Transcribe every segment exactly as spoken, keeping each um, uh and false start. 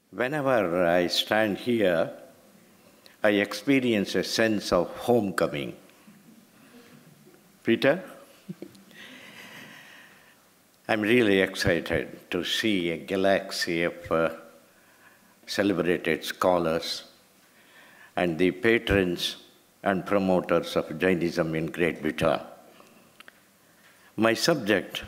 Whenever I stand here, I experience a sense of homecoming. Peter? I'm really excited to see a galaxy of uh, celebrated scholars and the patrons and promoters of Jainism in Great Britain. My subject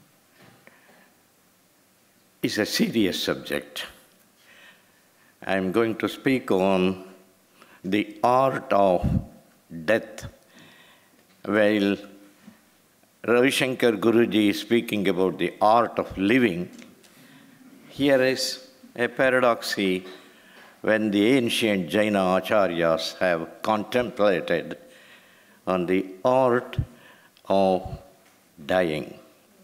is a serious subject. I'm going to speak on the art of death, while Ravi Shankar Guruji is speaking about the art of living. Here is a paradoxy when the ancient Jaina acharyas have contemplated on the art of dying.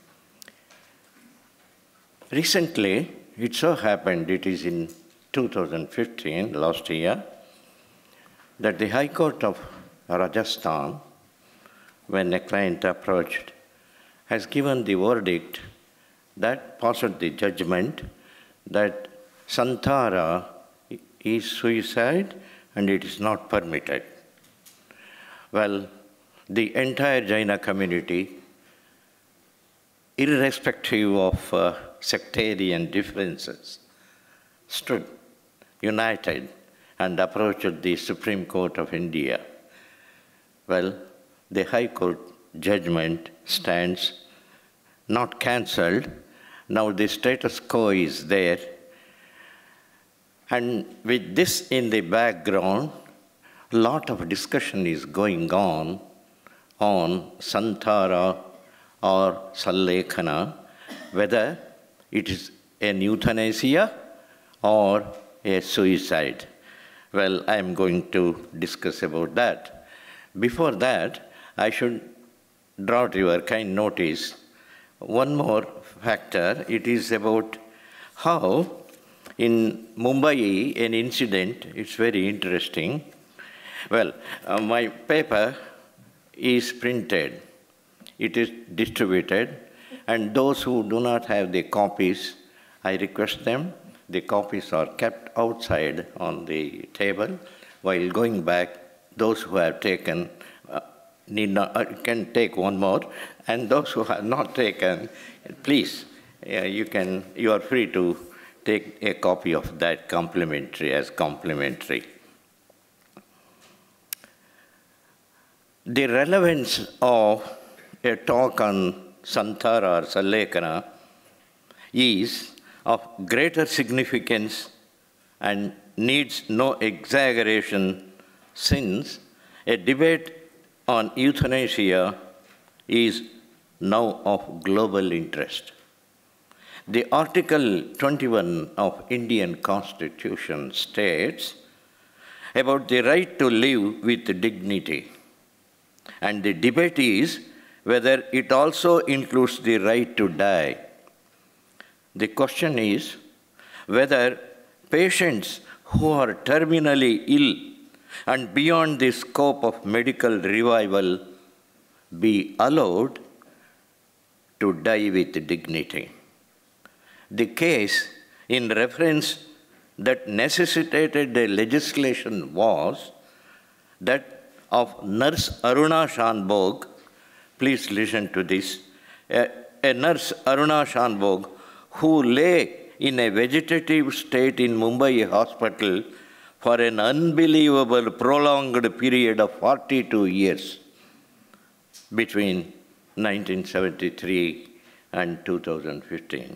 Recently, it so happened, it is in two thousand fifteen, last year, that the High Court of Rajasthan, when a client approached, has given the verdict that passed the judgment that Santara is suicide and it is not permitted. Well, the entire Jaina community, irrespective of uh, sectarian differences, stood united and approached the Supreme Court of India. Well, the High Court judgment stands not cancelled. Now the status quo is there. And with this in the background, a lot of discussion is going on on Santara or Sallekana, whether it is an euthanasia or a suicide. Well, I am going to discuss about that. Before that, I should draw to your kind notice one more factor. It is about how in Mumbai an incident, it's very interesting. Well, uh, my paper is printed, it is distributed, and those who do not have the copies, I request them. The copies are kept outside on the table. While going back, those who have taken uh, need not, uh, can take one more, and those who have not taken, please, uh, you can, you are free to take a copy of that complimentary as complimentary. The relevance of a talk on Santara or Sallekana is of greater significance and needs no exaggeration, since a debate on euthanasia is now of global interest. The Article twenty-one of Indian Constitution states about the right to live with dignity, and the debate is whether it also includes the right to die. The question is whether patients who are terminally ill and beyond the scope of medical revival be allowed to die with dignity. The case in reference that necessitated the legislation was that of Nurse Aruna Shanbhog. Please listen to this. A, a nurse, Aruna Shanbhog, who lay in a vegetative state in Mumbai hospital for an unbelievable prolonged period of forty-two years between nineteen seventy-three and two thousand fifteen.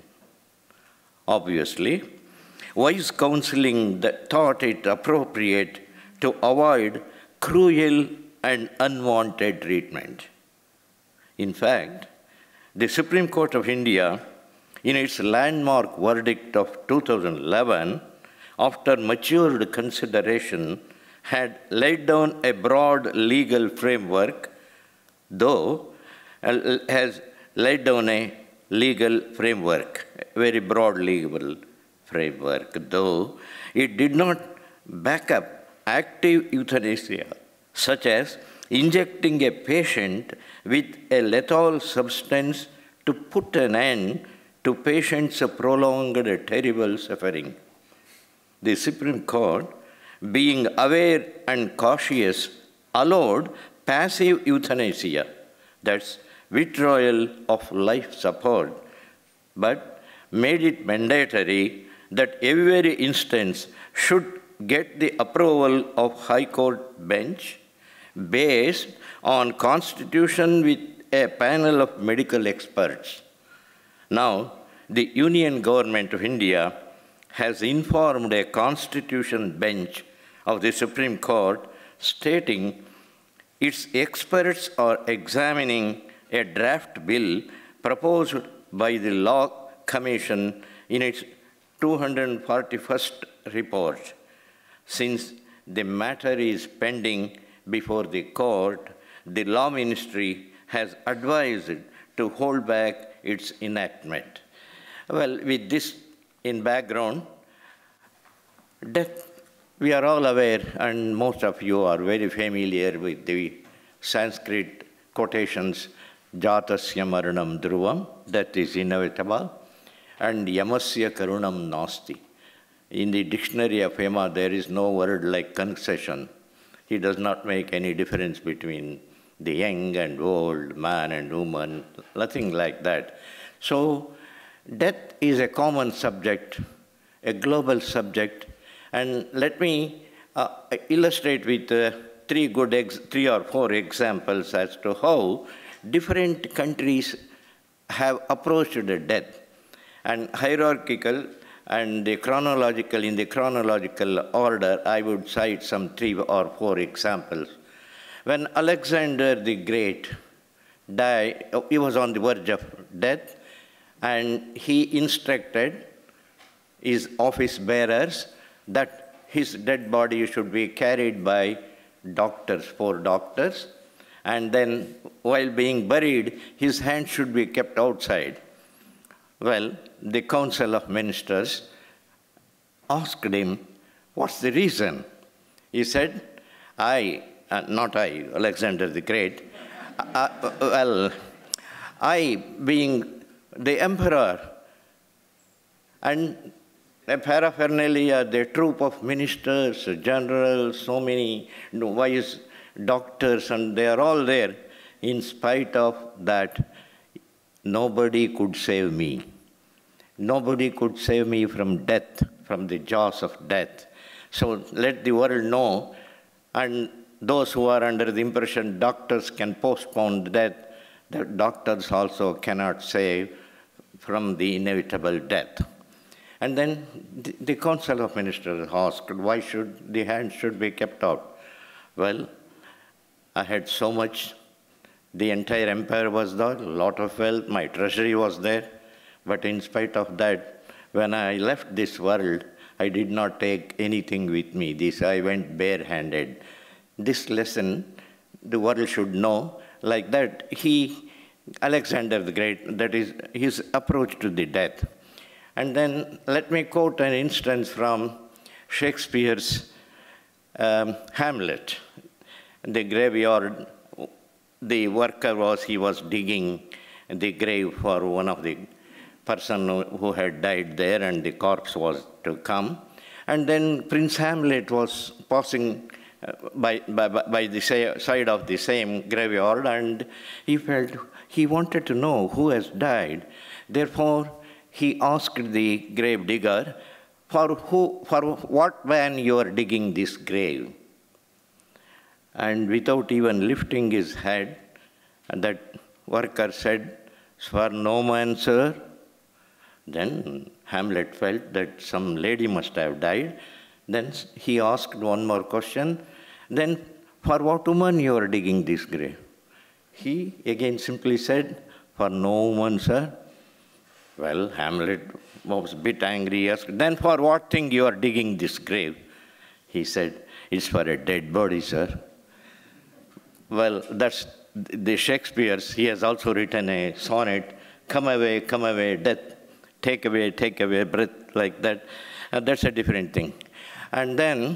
Obviously, wise counseling that thought it appropriate to avoid cruel and unwanted treatment. In fact, the Supreme Court of India, in its landmark verdict of two thousand eleven, after matured consideration, had laid down a broad legal framework, though has laid down a legal framework, a very broad legal framework, though it did not back up active euthanasia, such as injecting a patient with a lethal substance to put an end to patients' prolonged terrible suffering. the Supreme Court, being aware and cautious, allowed passive euthanasia, that's withdrawal of life support, but made it mandatory that every instance should get the approval of High Court bench based on constitution with a panel of medical experts. Now, the Union Government of India has informed a constitution bench of the Supreme Court stating its experts are examining a draft bill proposed by the Law Commission in its two hundred forty-first report. Since the matter is pending before the court, the Law Ministry has advised to hold back its enactment. Well, with this in background, death, we are all aware, and most of you are very familiar with the Sanskrit quotations, Jatasya maranam dhruvam, death is inevitable, and Yamasya karunam nasti. In the dictionary of Yama, there is no word like concession. He does not make any difference between the young and old, man and woman, nothing like that. So, death is a common subject, a global subject, and let me uh, illustrate with uh, three good, ex three or four examples as to how different countries have approached the death, and hierarchical and the chronological, in the chronological order, I would cite some three or four examples. When Alexander the Great died, he was on the verge of death, and he instructed his office bearers that his dead body should be carried by doctors, four doctors, and then while being buried, his hand should be kept outside. Well, the Council of Ministers asked him, what's the reason? He said, I, uh, not I, Alexander the Great, uh, uh, well, I being the emperor, and a paraphernalia, the troop of ministers, generals, so many wise doctors, and they are all there. In spite of that, nobody could save me. Nobody could save me from death, from the jaws of death. So let the world know, and those who are under the impression doctors can postpone death, that doctors also cannot save from the inevitable death. And then the, the Council of Ministers asked, why should the hand should be kept out? Well, I had so much. The entire empire was there, a lot of wealth, my treasury was there. But in spite of that, when I left this world, I did not take anything with me. This I went barehanded. This lesson the world should know. Like that, he, Alexander the Great, that is his approach to the death. And then let me quote an instance from Shakespeare's um, Hamlet. The graveyard, the worker was, he was digging the grave for one of the person who had died there, and the corpse was to come. And then Prince Hamlet was passing by, by, by the side of the same graveyard, and he felt, he wanted to know who has died. Therefore, he asked the grave digger, for, who, for what man you are digging this grave? And without even lifting his head, that worker said, for no man, sir. Then Hamlet felt that some lady must have died. Then he asked one more question. Then, for what woman you are digging this grave? He again simply said, for no woman, sir. Well, Hamlet was a bit angry. He asked, then for what thing you are digging this grave? He said, it's for a dead body, sir. Well, that's the Shakespeare's. He has also written a sonnet, come away, come away, death. Take away, take away, breath, like that. Uh, that's a different thing. And then,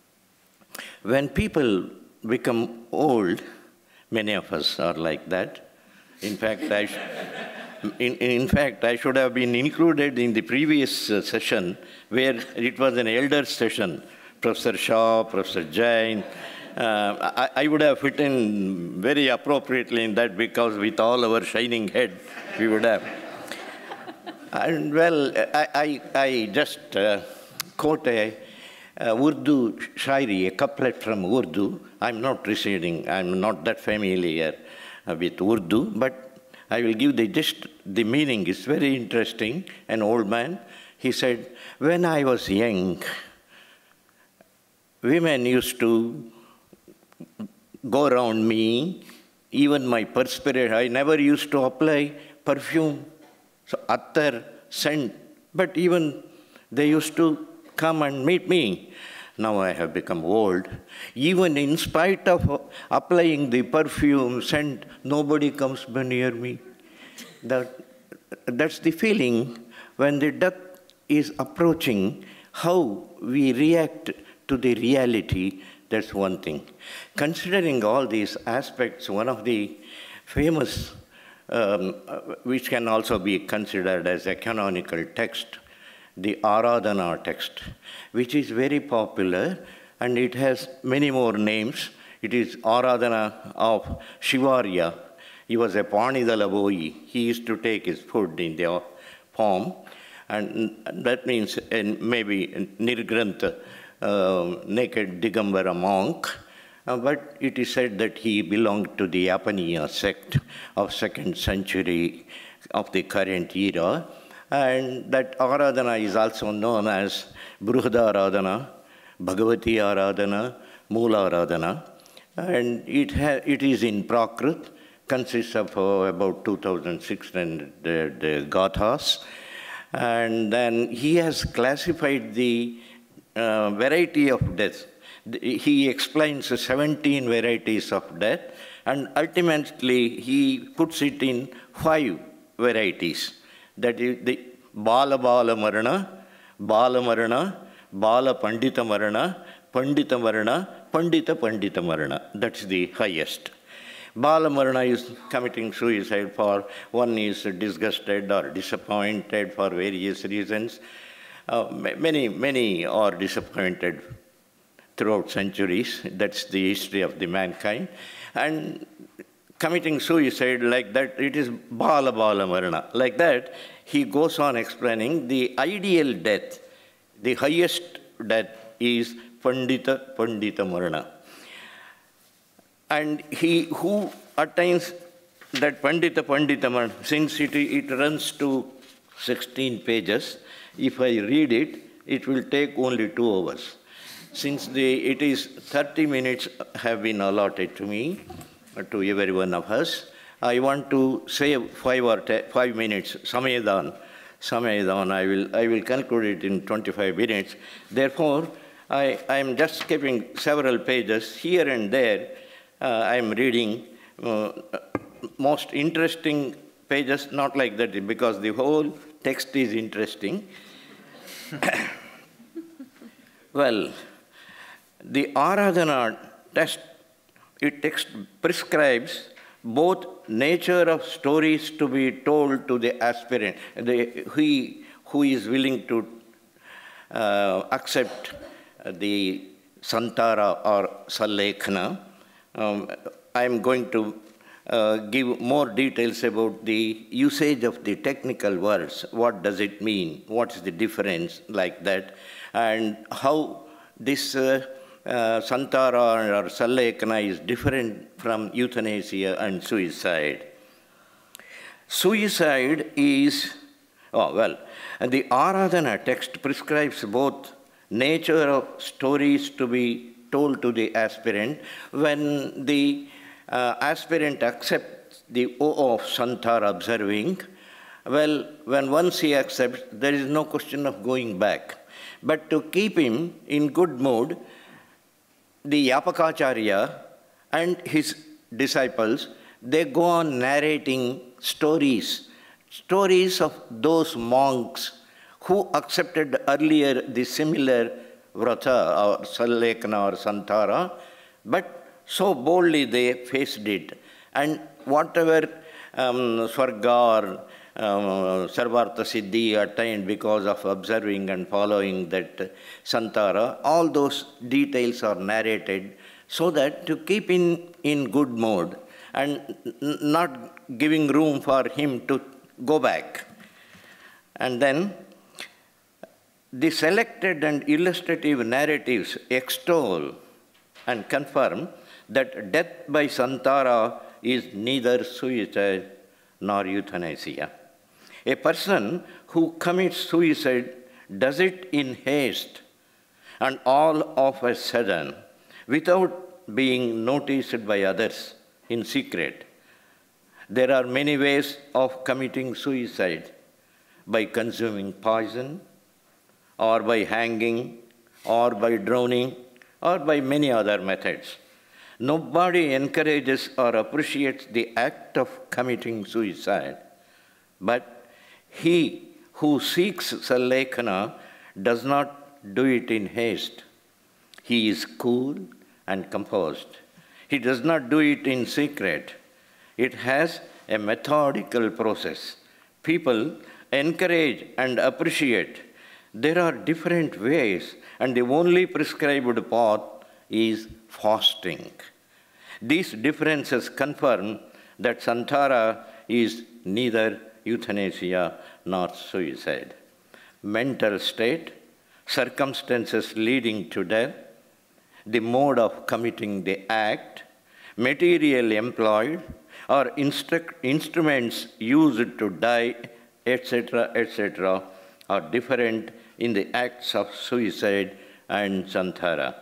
when people become old, many of us are like that. In fact, I, sh In, in fact, I should have been included in the previous uh, session where it was an elder session. Professor Shah, Professor Jain. Uh, I, I would have fit in very appropriately in that because with all our shining head, we would have. And well, I, I, I just uh, quote a uh, Urdu shairi, a couplet from Urdu. I'm not residing, I'm not that familiar uh, with Urdu, but I will give the just the meaning. It's very interesting. An old man, he said, when I was young, women used to go around me, even my perspiration. I never used to apply perfume, so attar, scent, but even they used to come and meet me. Now I have become old. Even in spite of applying the perfume, scent, nobody comes near me. That, that's the feeling when the death is approaching, how we react to the reality, that's one thing. Considering all these aspects, one of the famous, um, which can also be considered as a canonical text, the Aradhana text, which is very popular, and it has many more names. It is Aradhana of Shivarya. He was a Panidala boy. He used to take his food in the palm, and that means and maybe Nirgrantha, uh, naked Digambara monk. Uh, but it is said that he belonged to the Yapaniya sect of second century of the current era. And that Aradhana is also known as Bruhada Aradhana, Bhagavati Aradhana, Moola Aradhana. And it, ha it is in Prakrit, consists of uh, about two thousand six hundred the, the gathas. And then he has classified the uh, variety of death. He explains seventeen varieties of death, and ultimately he puts it in five varieties. That is the Bala Bala Marana, Bala Marana, Bala Pandita Marana, Pandita Marana, Pandita Pandita Marana. That's the highest. Bala Marana is committing suicide for one is disgusted or disappointed for various reasons. Uh, many, many are disappointed throughout centuries. That's the history of the mankind. And committing suicide like that, it is Bala Bala Marana. Like that, he goes on explaining the ideal death, the highest death is Pandita Pandita Marana. And he who attains that Pandita Pandita Marana, since it, it runs to sixteen pages, if I read it, it will take only two hours. Since the, it is thirty minutes have been allotted to me, to every one of us, I want to say five or ten, five minutes, Samayadan. Samayadan, I will, I will conclude it in twenty-five minutes. Therefore, I, I am just skipping several pages here and there. Uh, I am reading uh, most interesting pages, not like that, because the whole text is interesting. Well, the Aradhana text, it text prescribes both nature of stories to be told to the aspirant, the, he who is willing to uh, accept the Santara or Sallekhana. Um, I am going to uh, give more details about the usage of the technical words. What does it mean? What is the difference like that? And how this uh, uh, Santara or Sallekhana is different from euthanasia and suicide. Suicide is, oh well, and the Aradhana text prescribes both nature of stories to be told to the aspirant. When the uh, aspirant accepts the O of Santara observing, well, when once he accepts, there is no question of going back. But to keep him in good mood, the Yapakacharya and his disciples, they go on narrating stories, stories of those monks who accepted earlier the similar vrata or Sallekhana or Santara, but so boldly they faced it. And whatever um, Swarga or uh, Sarvartha Siddhi attained because of observing and following that Santara. All those details are narrated so that to keep in, in good mood and not giving room for him to go back. And then the selected and illustrative narratives extol and confirm that death by Santara is neither suicide nor euthanasia. A person who commits suicide does it in haste and all of a sudden without being noticed by others in secret. There are many ways of committing suicide: by consuming poison, or by hanging, or by drowning, or by many other methods. Nobody encourages or appreciates the act of committing suicide, but he who seeks Sallekkhana does not do it in haste. He is cool and composed. He does not do it in secret. It has a methodical process. People encourage and appreciate. There are different ways, and the only prescribed path is fasting. These differences confirm that Santara is neither euthanasia nor suicide. Mental state, circumstances leading to death, the mode of committing the act, material employed, or instru- instruments used to die, et cetera, et cetera, are different in the acts of suicide and Santara.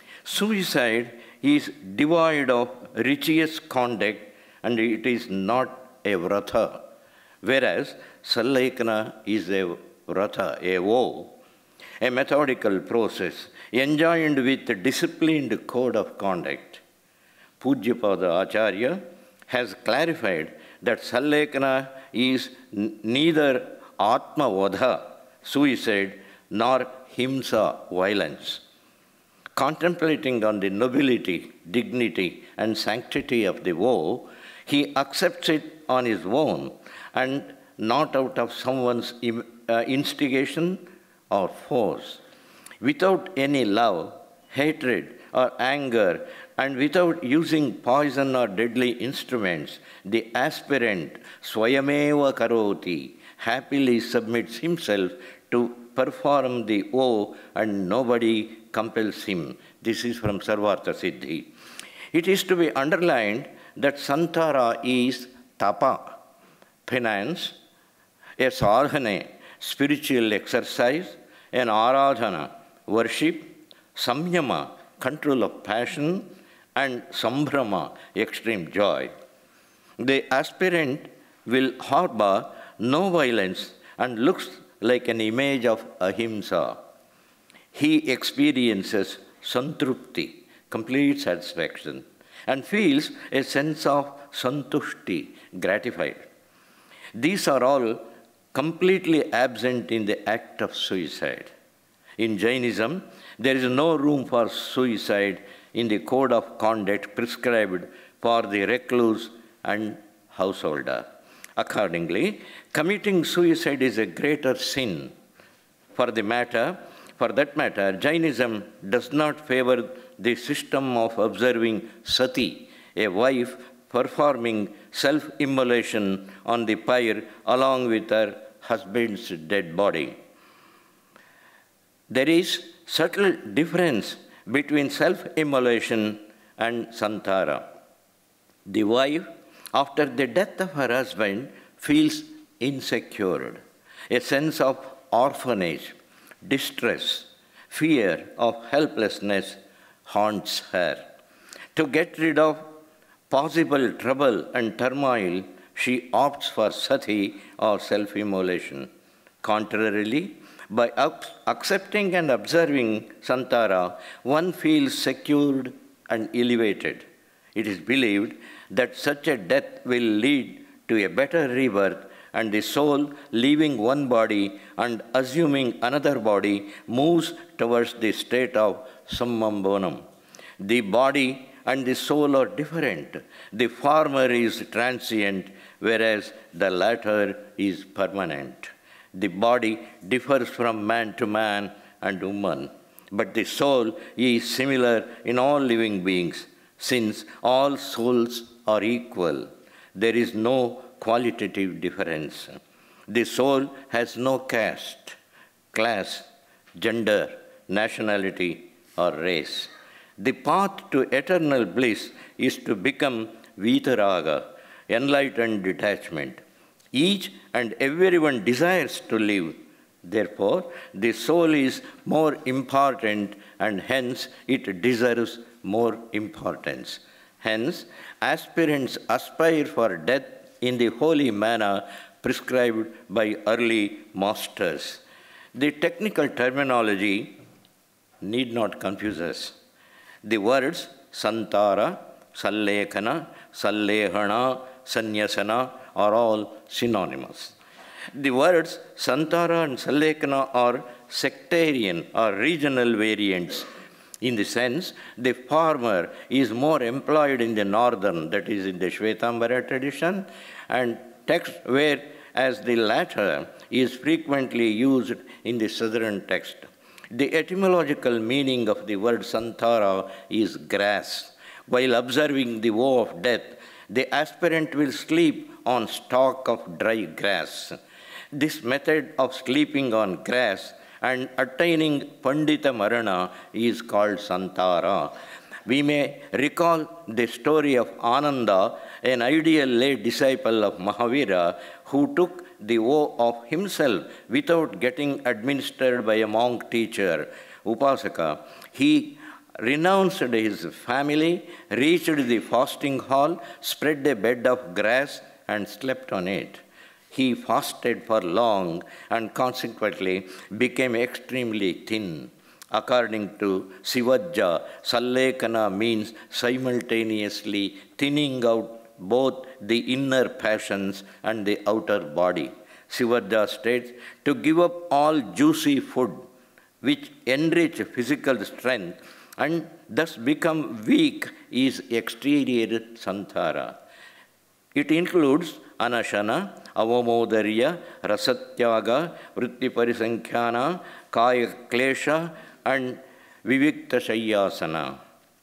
Suicide is devoid of righteous conduct and it is not a vrata, whereas Sallekkhana is a vrata, a vow, a methodical process enjoined with a disciplined code of conduct. Pujyapada Acharya has clarified that Sallekkhana is n- neither Atma Vadha, suicide, nor Himsa, violence. Contemplating on the nobility, dignity, and sanctity of the vow, he accepts it on his own and not out of someone's uh, instigation or force. Without any love, hatred, or anger, and without using poison or deadly instruments, the aspirant swayameva karoti happily submits himself to perform the vow and nobody compels him. This is from Sarvartha Siddhi. It is to be underlined that Santara is tapa, penance, a sadhana, spiritual exercise, an aradhana, worship, samyama, control of passion, and sambhrama, extreme joy. The aspirant will harbor no violence and looks like an image of ahimsa. He experiences santrupti, complete satisfaction, and feels a sense of santushti, gratified. These are all completely absent in the act of suicide. In Jainism, there is no room for suicide in the code of conduct prescribed for the recluse and householder. Accordingly, committing suicide is a greater sin. For the matter, for that matter, Jainism does not favor the system of observing sati, a wife performing self-immolation on the pyre along with her husband's dead body. There is subtle difference between self-immolation and Santara. The wife, after the death of her husband, feels insecure. A sense of orphanage, distress, fear of helplessness haunts her. To get rid of possible trouble and turmoil, she opts for sati or self-immolation. Contrarily, by accepting and observing Santara, one feels secured and elevated. It is believed that such a death will lead to a better rebirth, and the soul, leaving one body and assuming another body, moves towards the state of sammam bonam. The body and the soul are different. The former is transient, whereas the latter is permanent. The body differs from man to man and woman, but the soul is similar in all living beings, since all souls are equal. There is no qualitative difference. The soul has no caste, class, gender, nationality, or race. The path to eternal bliss is to become vitaraga, enlightened detachment. Each and everyone desires to live. Therefore, the soul is more important and hence it deserves more importance. Hence, aspirants aspire for death in the holy manner prescribed by early masters. The technical terminology need not confuse us. The words santara, sallekana, sallehana, sanyasana are all synonymous. The words santara and sallekana are sectarian or regional variants. In the sense, the former is more employed in the northern, that is in the Shvetambara tradition, and text, whereas the latter is frequently used in the southern text. The etymological meaning of the word santara is grass. While observing the woe of death, the aspirant will sleep on stalk of dry grass. This method of sleeping on grass and attaining Pandita Marana is called Santara. We may recall the story of Ananda, an ideal lay disciple of Mahavira, who took the vow of himself without getting administered by a monk teacher, Upasaka. He renounced his family, reached the fasting hall, spread a bed of grass, and slept on it. He fasted for long and consequently became extremely thin. According to Sivajja, Sallekana means simultaneously thinning out both the inner passions and the outer body. Sivajja states, to give up all juicy food which enrich physical strength and thus become weak is exterior santara. It includes anashana, avamodarya, rasatyaga, vritti parisankhana, kaya klesha, and vivikta shayyasana.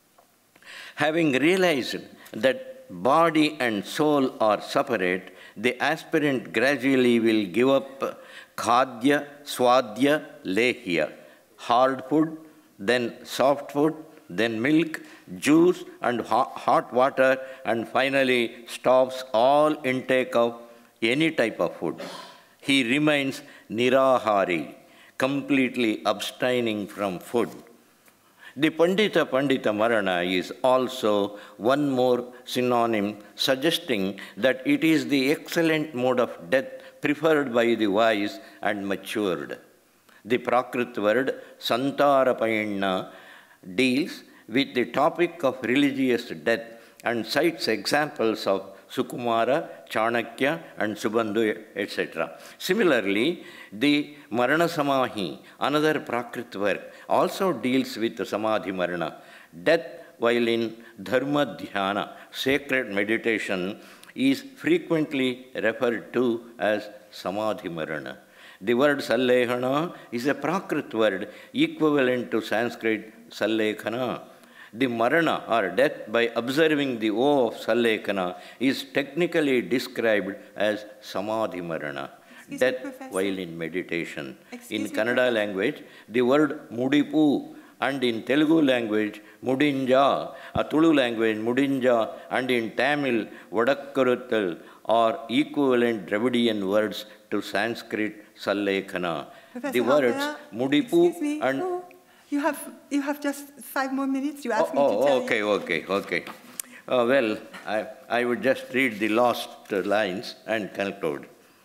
Having realized that body and soul are separate, the aspirant gradually will give up khadya, swadya, lehya, hard food, then soft food, then milk, juice, and hot water, and finally stops all intake of any type of food. He remains nirahari, completely abstaining from food. The Pandita Pandita Marana is also one more synonym suggesting that it is the excellent mode of death preferred by the wise and matured. The Prakrit word Santarapayana deals with the topic of religious death and cites examples of Sukumara, Chanakya, and Subandhu, et cetera. Similarly, the Marana Samahi, another Prakrit work, also deals with the Samadhi Marana. Death while in Dharma Dhyana, sacred meditation, is frequently referred to as Samadhi Marana. The word Sallehana is a Prakrit word equivalent to Sanskrit Sallekhana. The Marana, or death by observing the vow of Sallekana, is technically described as Samadhi Marana, Excuse death me, while in meditation. Excuse in Kannada Professor. Language, the word Mudipu, and in Telugu language, Mudinja, a Tulu language, Mudinja, and in Tamil, Vadakkaruttal, are equivalent Dravidian words to Sanskrit Sallekana. Professor the words Mudipu and... Oh. You have, you have just five more minutes. You asked oh, me to tell oh, okay, you. okay, okay. Uh, well, I, I would just read the last uh, lines and conclude.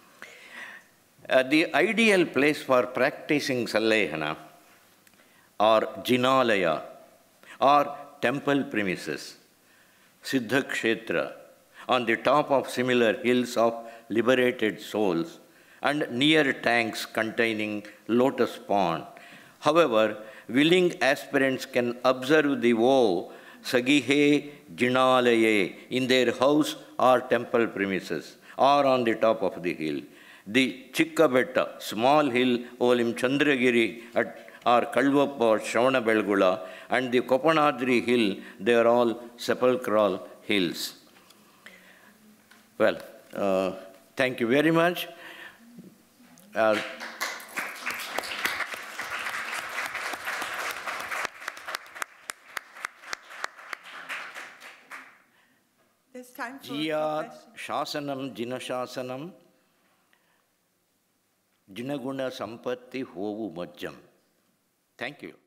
Uh, the ideal place for practicing Sallehana are Jinalaya, or temple premises, Siddha Kshetra, on the top of similar hills of liberated souls, and near tanks containing lotus pond. However, willing aspirants can observe the vow Sagihe Jinalaye, in their house or temple premises, or on the top of the hill. The Chikkabetta, small hill, Olim Chandragiri, at, or Kalvappa or Shravanabelgula, and the Kopanadri hill, they are all sepulchral hills. Well, uh, thank you very much. Uh, There's time for Jiyat questions. Shasanam Jinashasanam Jinaguna Sampatti Hovu Majjam. Thank you.